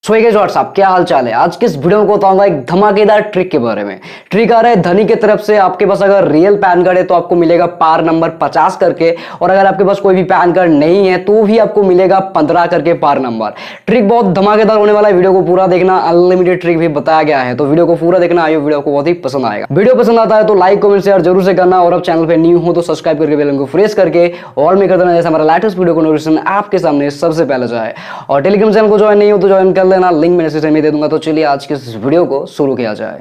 So guys what's up, क्या हाल चाल है। आज की इस वीडियो में बताऊंगा एक धमाकेदार ट्रिक के बारे में। ट्रिक आ रहा है धनी की तरफ से। आपके पास अगर रियल पैन कार्ड है तो आपको मिलेगा पार नंबर 50 करके, और अगर आपके पास कोई भी पैन कार्ड नहीं है तो भी आपको मिलेगा 15 करके पार नंबर। ट्रिक बहुत धमाकेदार होने वाला है, वीडियो को पूरा देखना। अनलिमिटेड ट्रिक भी बताया गया है, तो वीडियो को पूरा देखना। आइए वीडियो को बहुत ही पसंद आएगा। वीडियो पसंद आता है तो लाइक कमेंट शेयर जरूर से करना, और अब चैनल पे न्यू हो तो सब्सक्राइब करके बेल को प्रेस करके ऑल में कर देना, जैसे हमारा लेटेस्ट वीडियो को नोटिफिकेशन आपके सामने सबसे पहले जाए। और टेलीग्राम चैनल को ज्वाइन नहीं हो तो ज्वाइन कर लेना, लिंक मैंने में दे दूंगा। तो चलिए आज के इस वीडियो को शुरू किया जाए।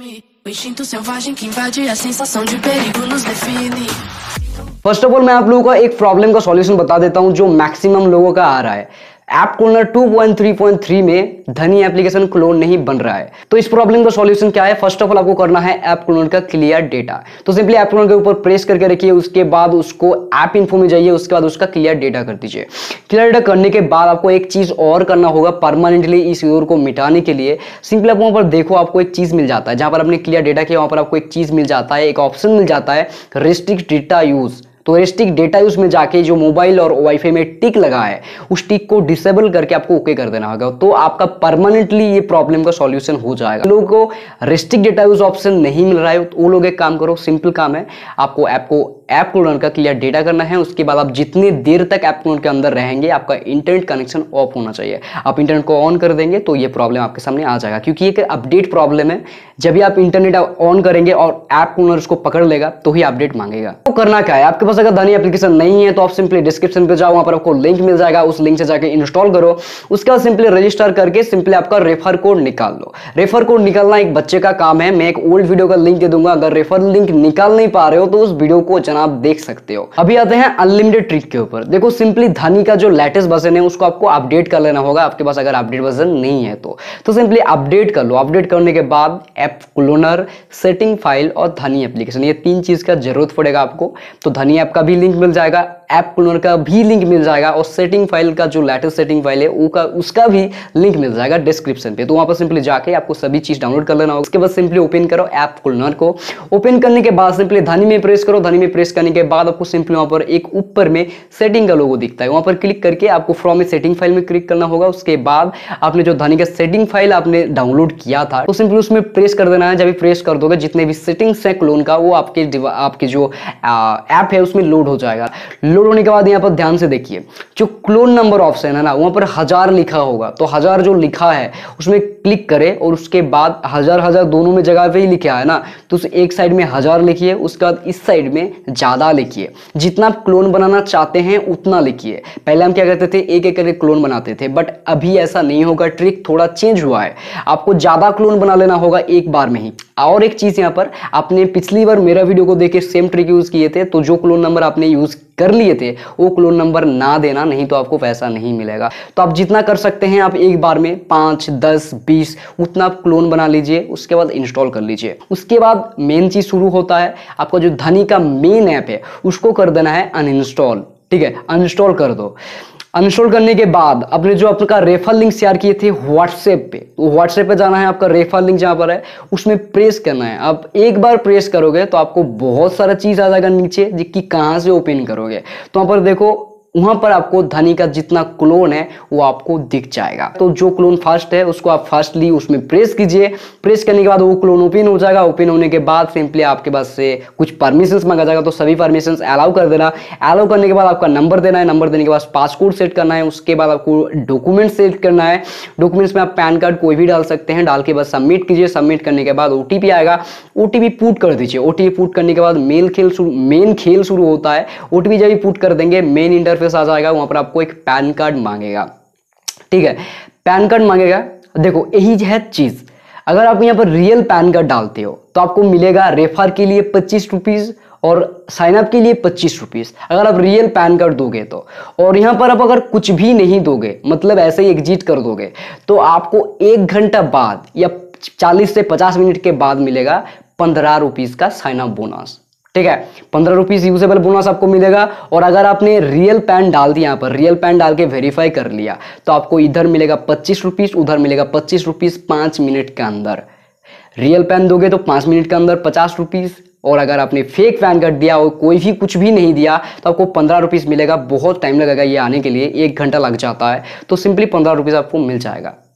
फर्स्ट ऑफ ऑल मैं आप लोगों को एक प्रॉब्लम का सॉल्यूशन बता देता हूं जो मैक्सिमम लोगों का आ रहा है। ऐप क्लोनर 2.3.3 में धनी एप्लीकेशन क्लोन नहीं बन रहा है। तो इस प्रॉब्लम का सॉल्यूशन क्या है? फर्स्ट ऑफ ऑल आपको करना है ऐप क्लोनर का क्लियर डेटा। तो सिंपली ऐप क्लोनर के ऊपर प्रेस करके रखिए, उसके बाद उसको ऐप इन्फो में जाइए, उसके बाद उसका क्लियर डेटा कर दीजिए। क्लियर डेटा करने के बाद आपको एक चीज और करना होगा परमानेंटली इस एरर को मिटाने के लिए। सिंपली आप वहां पर देखो, आपको एक चीज मिल जाता है जहां पर आपने क्लियर डेटा किया, वहां पर आपको एक चीज मिल जाता है, एक ऑप्शन मिल जाता है रिस्ट्रिक्ट डेटा यूज। तो रिस्ट्रिक्ट डेटा यूज में जाके जो मोबाइल और वाईफाई में टिक लगा है उस टिक को डिसेबल करके आपको ओके कर देना होगा। तो आपका परमानेंटली ये प्रॉब्लम का सॉल्यूशन हो जाएगा। लोगों को रिस्ट्रिक्ट डेटा यूज ऑप्शन नहीं मिल रहा है तो वो लोग एक काम करो, सिंपल काम है, आपको ऐप क्लोनर का क्लियर डेटा करना है। उसके बाद आप जितनी देर तक ऐप क्लोनर के अंदर रहेंगे आपका इंटरनेट कनेक्शन ऑफ होना चाहिए। आप इंटरनेट को ऑन कर देंगे तो ये प्रॉब्लम आपके सामने आ जाएगा, क्योंकि एक अपडेट प्रॉब्लम है। जब भी आप इंटरनेट ऑन करेंगे और ऐप क्लोनर उसको पकड़ लेगा तो ही अपडेट मांगेगा। तो करना क्या है, आपके पास अगर धनी एप्लीकेशन नहीं है तो आप सिंपली डिस्क्रिप्शन पे जाओ, वहां पर आपको लिंक मिल जाएगा, उस लिंक से जाके इंस्टॉल करो। उसके बाद सिंपली रजिस्टर करके सिंपली आपका रेफर कोड निकाल लो। रेफर कोड निकालना एक बच्चे का काम है। मैं एक ओल्ड वीडियो का लिंक दे दूंगा, अगर रेफर लिंक निकाल नहीं पा रहे हो तो उस वीडियो को जनाब देख सकते हो। अभी आते हैं अनलिमिटेड ट्रिक के ऊपर। देखो सिंपली धनी का जो लेटेस्ट वर्जन है उसको आपको अपडेट कर लेना होगा, आपके पास अगर अपडेट वर्जन नहीं है तो सिंपली अपडेट कर लो। अपडेट करने के बाद ऐप क्लोनर, सेटिंग फाइल और धनी एप्लीकेशन, ये तीन चीज का जरूरत पड़ेगा आपको। तो धनी ऐप का भी लिंक मिल जाएगा, ऐप क्लोनर का भी लिंक मिल जाएगा, और सेटिंग फाइल का जो लेटेस्ट सेटिंग फाइल है उसका भी लिंक मिल जाएगा डिस्क्रिप्शन पे। तो वहां पर सिंपली जाके आपको सभी चीज डाउनलोड कर लेना होगा। उसके बाद सिंपली ओपन करो ऐप क्लोनर को। ओपन करने के बाद सिंपली धनी में प्रेस करो। धनी में प्रेस करने के बाद आपको सिंपली वहां पर एक ऊपर में सेटिंग का लोगो दिखता है, वहां पर क्लिक करके आपको फ्रॉम सेटिंग फाइल में क्लिक करना होगा। उसके बाद आपने जो धनी का सेटिंग फाइल आपने डाउनलोड किया था तो सिंपली उसमें प्रेस कर देना है। जब भी प्रेस कर दोगे जितने भी सेटिंग्स है क्लोन का वो आपके जो ऐप है उसमें लोड हो जाएगा। लोड होने के बाद यहाँ पर ध्यान से देखिए, जो क्लोन नंबर ऑप्शन है ना वहां पर 1000 लिखा होगा, तो 1000 जो लिखा है उसमें क्लिक करें, और उसके बाद 1000 दोनों में जगह पे ही लिखा है ना, तो उस एक साइड में 1000 लिखिए, उसके बाद इस साइड में ज्यादा लिखिए। जितना आप क्लोन बनाना चाहते हैं उतना लिखिए। पहले हम क्या करते थे, एक एक करके क्लोन बनाते थे, बट अभी ऐसा नहीं होगा। ट्रिक थोड़ा चेंज हुआ है, आपको ज्यादा क्लोन बना लेना होगा एक बार में ही। और एक चीज यहाँ पर, आपने पिछली बार मेरा वीडियो को देख के सेम ट्रिक यूज किए थे, तो जो क्लोन नंबर आपने यूज कर लिए थे वो क्लोन नंबर ना देना, नहीं तो आपको पैसा नहीं मिलेगा। तो आप जितना कर सकते हैं आप एक बार में 5, 10, 20 उतना आप क्लोन बना लीजिए, उसके बाद इंस्टॉल कर लीजिए। उसके बाद मेन चीज शुरू होता है, आपका जो धनी का मेन ऐप है उसको कर देना है अनइंस्टॉल। ठीक है, अनइंस्टॉल कर दो। अनइंस्टॉल करने के बाद अपने जो आपका रेफर लिंक शेयर किए थे व्हाट्सएप पे, तो व्हाट्सएप पे जाना है, आपका रेफर लिंक जहां पर है उसमें प्रेस करना है। आप एक बार प्रेस करोगे तो आपको बहुत सारा चीज आ जाएगा नीचे, कि कहां से ओपन करोगे। तो वहां पर देखो, वहां पर आपको धनी का जितना क्लोन है वो आपको दिख जाएगा। तो जो क्लोन फर्स्ट है उसको आप फर्स्टली उसमें प्रेस कीजिए। प्रेस करने के बाद वो क्लोन ओपन हो जाएगा। ओपन होने के बाद सिंपली आपके पास से कुछ परमिशंस मांगा जाएगा, तो सभी परमिशंस अलाउ कर देना। अलाउ करने के बाद आपका नंबर देना है, नंबर देने के बाद पासकोड सेट करना है। उसके बाद आपको डॉक्यूमेंट सेट करना है। डॉक्यूमेंट्स में आप पैन कार्ड कोई भी डाल सकते हैं, डाल के बाद सबमिट कीजिए। सबमिट करने के बाद ओटीपी आएगा, ओटीपी पुट कर दीजिए। ओटीपी पुट करने के बाद मेन खेल शुरू होता है। ओटीपी जब भी पुट कर देंगे मेन इंटरफेस आ जाएगा, वहां पर आपको एक पैन कार्ड मांगेगा। ठीक है, पैन कार्ड मांगेगा। देखो यही है चीज, अगर आप यहाँ पर रियल पैन कार्ड डालते हो तो आपको मिलेगा रेफर के लिए 25 रुपीज और साइन अप के लिए 25 रुपीज, अगर आप रियल पैन कार्ड दोगे तो। और यहाँ पर आप अगर कुछ भी नहीं दोगे, मतलब ऐसे ही एग्जिट कर दोगे, तो आपको 1 घंटा बाद या 40 से 50 मिनट के बाद मिलेगा 15 रुपीज का साइन अप बोनस। ठीक है, 15 रुपीज यूजेबल बोनस आपको मिलेगा। और अगर आपने रियल पैन डाल दिया, यहाँ पर रियल पैन डाल के वेरीफाई कर लिया, तो आपको इधर मिलेगा 25 रुपीज, उधर मिलेगा 25 रुपीज 5 मिनट के अंदर। रियल पैन दोगे तो 5 मिनट के अंदर 50 रुपीज, और अगर आपने फेक पैन कार्ड दिया और कोई भी कुछ भी नहीं दिया तो आपको 15 रुपीज मिलेगा। बहुत टाइम लगेगा ये आने के लिए, 1 घंटा लग जाता है, तो सिंपली 15 रुपीज आपको मिल जाएगा।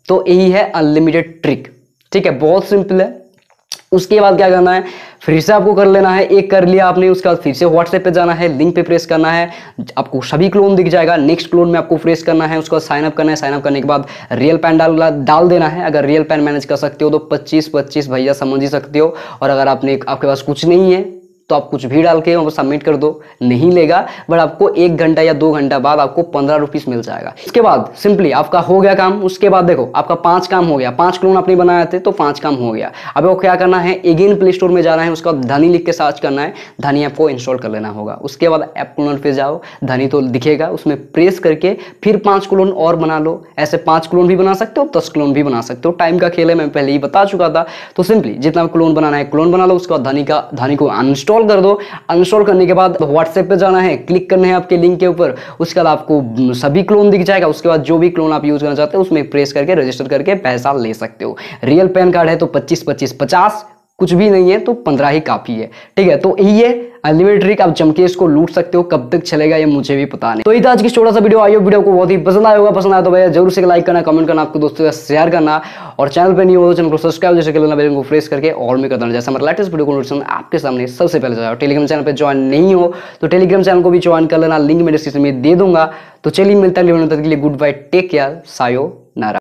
तो यही है अनलिमिटेड ट्रिक। ठीक है, बहुत सिंपल है। उसके बाद क्या करना है, फिर से आपको कर लेना है, एक कर लिया आपने, उसके बाद फिर से व्हाट्सएप पे जाना है, लिंक पे प्रेस करना है, आपको सभी क्लोन दिख जाएगा। नेक्स्ट क्लोन में आपको प्रेस करना है, उसके बाद साइन अप करना है। साइन अप करने के बाद रियल पैन डाल देना है। अगर रियल पैन मैनेज कर सकते हो तो 25-25 भैया समझ ही सकते हो। और अगर आपके पास कुछ नहीं है तो आप कुछ भी डाल के सबमिट कर दो, नहीं लेगा, बट आपको 1 घंटा या 2 घंटा बाद आपको 15 रुपीज मिल जाएगा। इसके बाद सिंपली आपका हो गया काम। उसके बाद देखो आपका 5 काम हो गया, 5 क्लोन आपने बनाए थे तो 5 काम हो गया। अब वो क्या करना है, अगेन प्ले स्टोर में जाना है, उसका धनी लिख के सर्च करना है, धनी ऐप को इंस्टॉल कर लेना होगा। उसके बाद ऐप क्लोन पे जाओ, धनी तो दिखेगा, उसमें प्रेस करके फिर 5 क्लोन और बना लो। ऐसे 5 क्लोन भी बना सकते हो, 10 क्लोन भी बना सकते हो, टाइम का खेल है, मैं पहले ही बता चुका था। तो सिंपली जितना क्लोन बनाना है क्लोन बना लो, उसके बाद धनी को अनइंस्टॉल कर दो। अनइंस्टॉल करने के बाद व्हाट्सएप पे जाना है, क्लिक करना है आपके लिंक के ऊपर, उसके बाद आपको सभी क्लोन दिख जाएगा। उसके बाद जो भी क्लोन आप यूज करना चाहते हो उसमें प्रेस करके रजिस्टर करके पैसा ले सकते हो। रियल पैन कार्ड है तो 25-25-50, कुछ भी नहीं है तो 15 ही काफी है। ठीक है, तो यही है अनलिमिटेड ट्रिक। आप जमके इसको लूट सकते हो, कब तक चलेगा ये मुझे भी पता नहीं। तो ये था आज की छोटा सा वीडियो। आई होप वीडियो को बहुत ही पसंद आया होगा। पसंद आया तो भैया जरूर से लाइक करना, कमेंट करना, आपके दोस्तों के साथ शेयर करना, और चैनल पे नहीं हो तो चैनल को सब्सक्राइब जैसे कर लेना, बेल को प्रेस करके और में कर देना, जैसे हमारा लेटेस्ट वीडियो को नोटिफिकेशन आपके सामने सबसे पहले जाए। टेलीग्राम चैनल पे ज्वाइन नहीं हो तो टेलीग्राम चैनल को भी ज्वाइन कर लेना, लिंक मैं डिस्क्रिप्शन में दे दूंगा। तो चलिए मिलता है तक के लिए good bye, take care, sayonara.